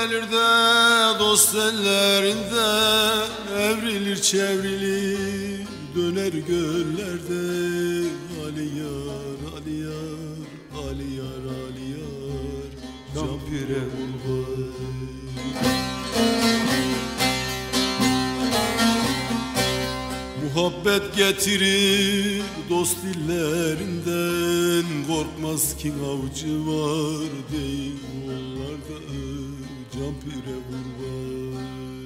gelir de dost ellerinde, evrilir çevrilir döner göllerde. Ali yar, Ali yar, Ali yar, Ali yar, can pire kurban. Muhabbet getirir dost dillerinden, korkmaz ki avcı var değil onlarda, can pire kurban.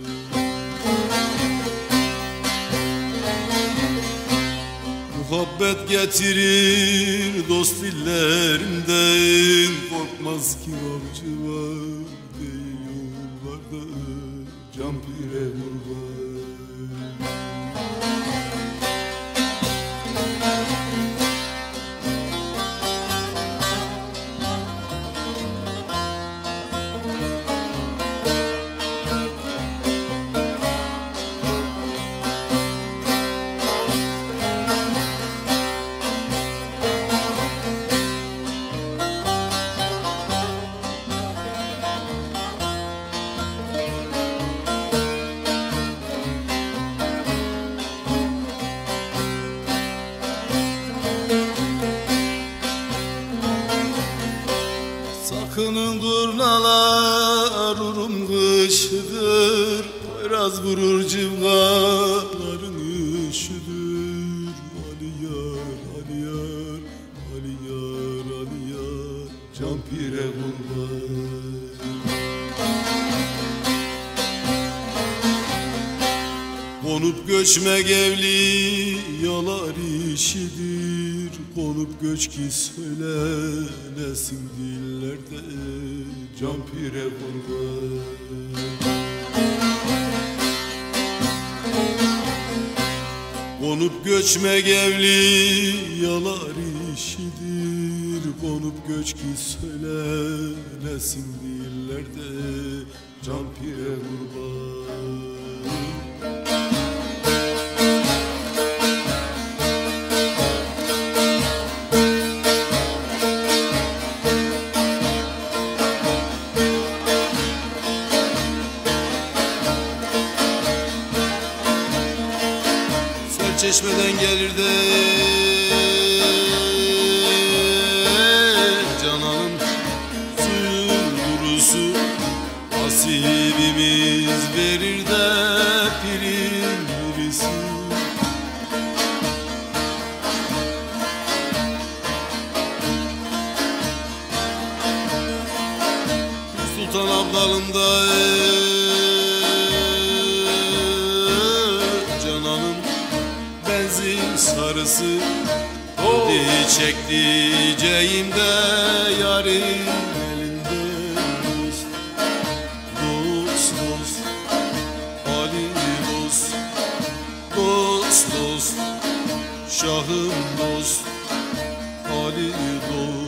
Muhabbet getirir dost dillerinden, korkmaz ki avcı var değil onlarda, can pire kurban. Sakının kurnalar urum kışıdır, biraz vurur cıvgaların üşüdür. Ali yar, Ali yar, Ali yar, Ali yar, can pire kurban. Konup göçmek evli yalar işidir, konup göç ki söylenesin dillerde, can pire kurban. Konup göçmek evli yalar işidir, konup göç ki söylenesin dillerde, can pire kurban. Çeşmeden gelir de Canan'ın suyun durusu, nasibimiz verir de pirin birisi. Sultan Abdal'ında benzin sarısı, Odi çektiğimde yarın elinde. Dost, dost, dost, Ali dost, dost, dost, şahım dost, Ali dost.